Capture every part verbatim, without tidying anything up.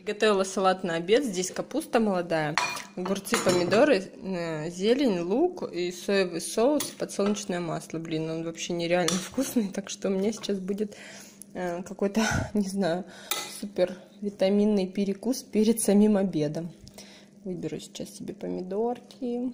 Приготовила салат на обед. Здесь капуста молодая, огурцы, помидоры, зелень, лук и соевый соус, подсолнечное масло. Блин, он вообще нереально вкусный, так что у меня сейчас будет какой-то, не знаю, супер витаминный перекус перед самим обедом. Выберу сейчас себе помидорки.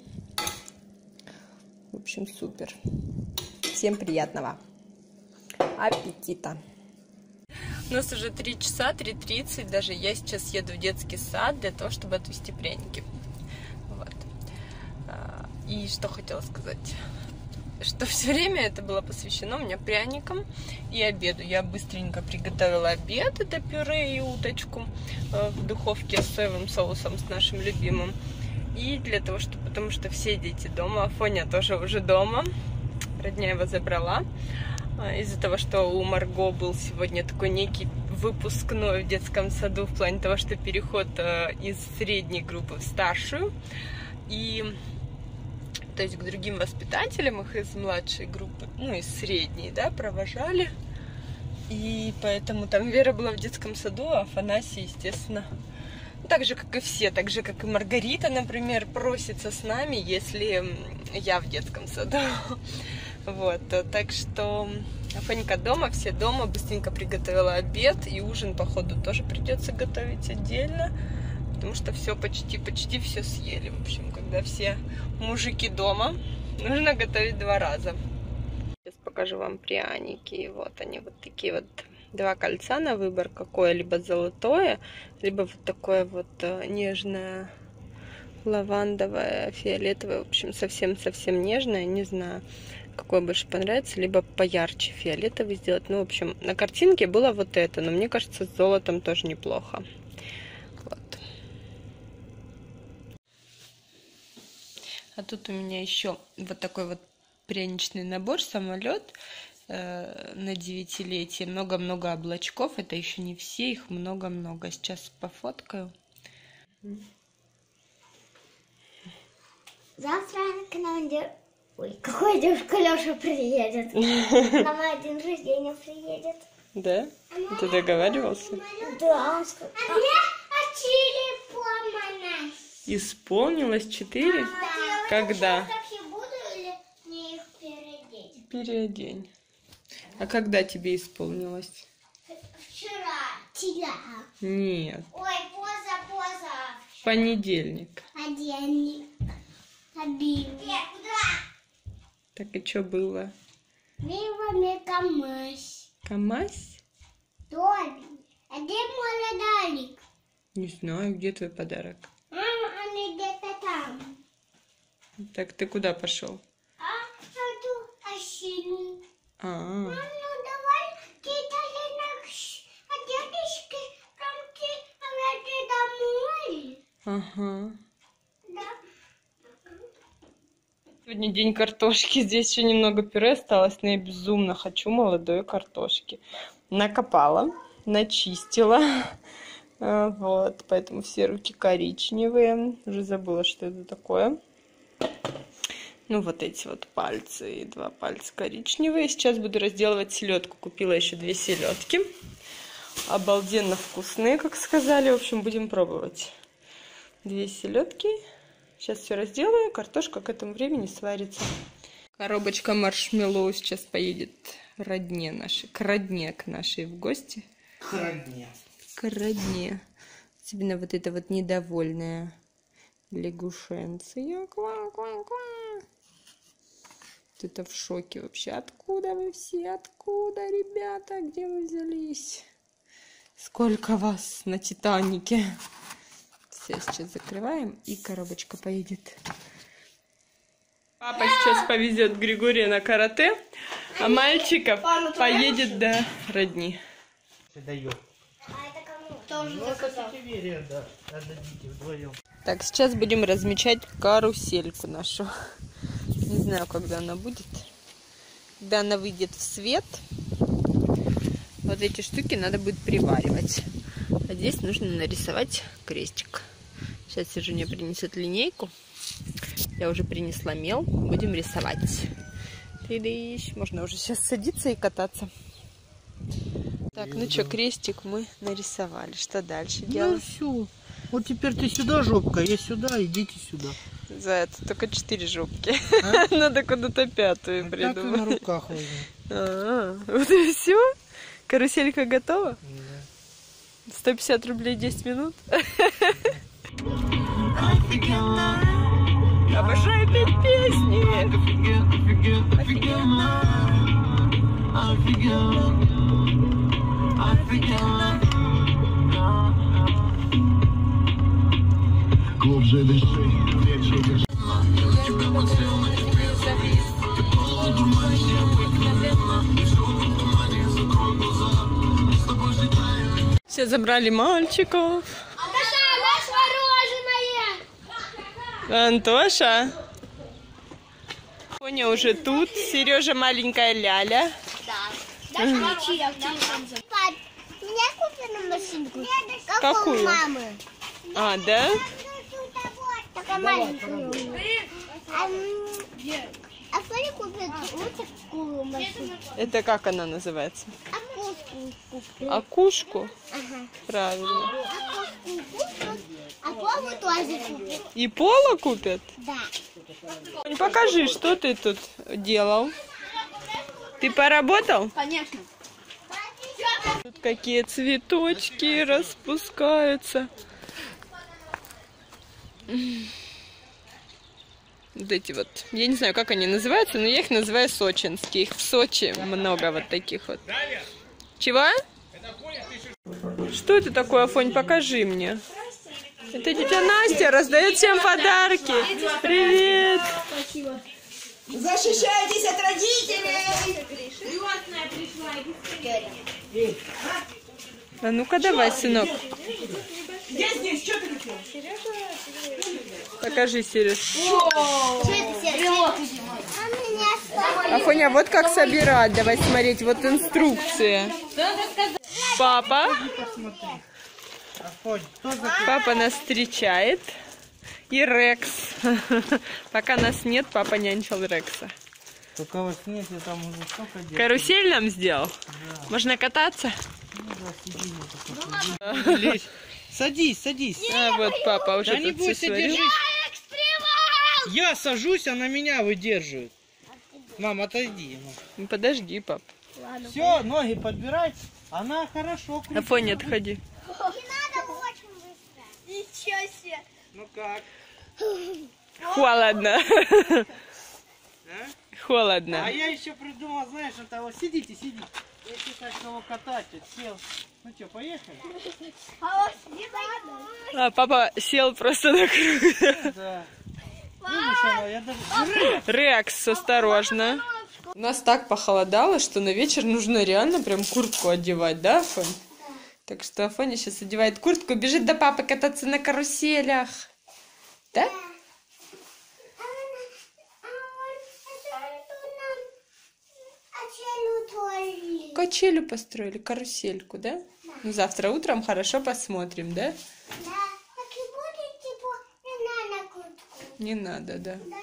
В общем, супер. Всем приятного аппетита! У нас уже три часа, три тридцать, даже я сейчас еду в детский сад для того, чтобы отвезти пряники. Вот. И что хотела сказать, что все время это было посвящено у меня пряникам и обеду. Я быстренько приготовила обед, это пюре и уточку в духовке с соевым соусом, с нашим любимым. И для того, что, потому что все дети дома, Афоня тоже уже дома, родня его забрала. Из-за того, что у Марго был сегодня такой некий выпускной в детском саду, в плане того, что переход из средней группы в старшую. И то есть к другим воспитателям их из младшей группы, ну из средней, да, провожали. И поэтому там Вера была в детском саду, а Афанасий, естественно, так же, как и все, так же, как и Маргарита, например, просится с нами, если я в детском саду. Вот, так что Афонька дома, все дома, быстренько приготовила обед, и ужин, походу, тоже придется готовить отдельно, потому что все почти, почти все съели. В общем, когда все мужики дома, нужно готовить два раза. Сейчас покажу вам пряники. Вот они, вот такие вот два кольца на выбор, какое, либо золотое, либо вот такое вот нежное, лавандовое, фиолетовое, в общем, совсем-совсем нежное, не знаю, какой больше понравится, либо поярче фиолетовый сделать. Ну, в общем, на картинке было вот это, но мне кажется, с золотом тоже неплохо. Вот. А тут у меня еще вот такой вот пряничный набор, самолет э, на девятилетие, много-много облачков. Это еще не все, их много-много. Сейчас пофоткаю. Завтра к нам де... Ой, какой девушка Леша приедет. На мой день рождения приедет. Да? Ты договаривался? Да, он сказал. А мне четыре. Исполнилось четыре? Да. Когда? Я буду или мне их переодеть? Переодень. А когда тебе исполнилось? Вчера. Вчера. Нет. Ой, поза-поза. Понедельник. Понедельник. Обидно. Нет, куда? Так и что было? Мимо мне КамАЗ. КамАЗ? Тоби. А где мой подарок? Не знаю, где твой подарок? Мама, они где-то там. Так ты куда пошел? А, а тут осенний. А, Мам, ну давай кидали на а дедушки там домой. ага. Да. Сегодня день картошки. Здесь еще немного пюре осталось, но я безумно хочу молодой картошки. Накопала, начистила. Вот, поэтому все руки коричневые. Уже забыла, что это такое. Ну, вот эти вот пальцы и два пальца коричневые. Сейчас буду разделывать селедку. Купила еще две селедки. Обалденно вкусные, как сказали. В общем, будем пробовать. Две селедки. Сейчас все разделаю, картошка к этому времени сварится. Коробочка маршмеллоу сейчас поедет родне нашей, к родне к нашей в гости. К родне. К родне. Особенно вот это вот недовольная лягушенция. Ква-ква-ква. Это в шоке вообще. Откуда вы все? Откуда, ребята? Где вы взялись? Сколько вас на Титанике? Все, сейчас закрываем, и коробочка поедет. Папа сейчас повезет Григория на карате, а мальчиков поедет до родни. Дает. А это кому? Тоже Ну, это Вере, да. Отдадите вдвоем. Так, сейчас будем размечать карусельку нашу. Не знаю, когда она будет. Когда она выйдет в свет, вот эти штуки надо будет приваривать. А здесь нужно нарисовать крестик. Сейчас Сержуня принесет линейку. Я уже принесла мел. Будем рисовать. Ты-дыщ. Можно уже сейчас садиться и кататься. Так, ну что, крестик мы нарисовали. Что дальше Ну делаем? все. Вот теперь ты сюда жопка, я сюда, идите сюда. За это только четыре жопки. А? Надо куда-то пятую Так и на придумать. руках возьму. А, вот и все? Каруселька готова? Да. сто пятьдесят рублей десять минут? Обожаю петь песни! Все забрали мальчиков. Антоша. Фоня уже тут. Сережа маленькая Ляля. Да. Меня купили машинку. Как Какую? у мамы. А, да? Такая маленькая. А, а Фоня купит вот такую машинку. Это как она называется? Акушку купит. Акушку? Ага. Правильно. Акушку купит. А Полу тоже купит. И Пола купят? Да. Фонь, покажи, что ты тут делал. Ты поработал? Конечно. Тут какие цветочки распускаются. Вот эти вот. Я не знаю, как они называются, но я их называю сочинские. Их в Сочи много вот таких вот. Чего? Что это такое, Афонь? Покажи мне. Это тетя Настя раздает всем подарки. Привет! Защищайтесь от родителей! А ну-ка давай, сынок. Я здесь, что ты хотел? Покажи, Сереж. Что это сердце? А меня Афоня, вот как собирать. Давай смотреть. Вот инструкция. Папа. Афонь, кто за... Папа нас встречает. И Рекс. Пока нас нет, папа нянчил Рекса. Только вас нет, я там уже столько делал. Карусель нам сделал? Да. Можно кататься? Ну да, сиди, я только сиди. Лезь. Садись, садись. А вот папа уже Да не тут все бойся, сварил. держись. Я сажусь, а на меня выдерживает. Мам, отойди. Ну, подожди, пап. Все, ноги подбирай. Она хорошо крутит. Афоня, отходи. Не надо очень быстро. Ничего себе. Ну как? Холодно. А? Холодно. А я еще придумал, знаешь, от того, сидите, сидите. Если так кого катать, вот сел. Ну что, поехали? А вот не надо. А папа сел просто на круг. Да. Видишь, она, я даже... Рекс, осторожно. У нас так похолодало, что на вечер нужно реально прям куртку одевать, да, Афонь? Так что Афоня сейчас одевает куртку, бежит до папы кататься на каруселях. Да? Качелю построили, карусельку, да? Ну, завтра утром хорошо посмотрим, да? Да, так и будет, типа, не надо куртку. Не надо, да. Да.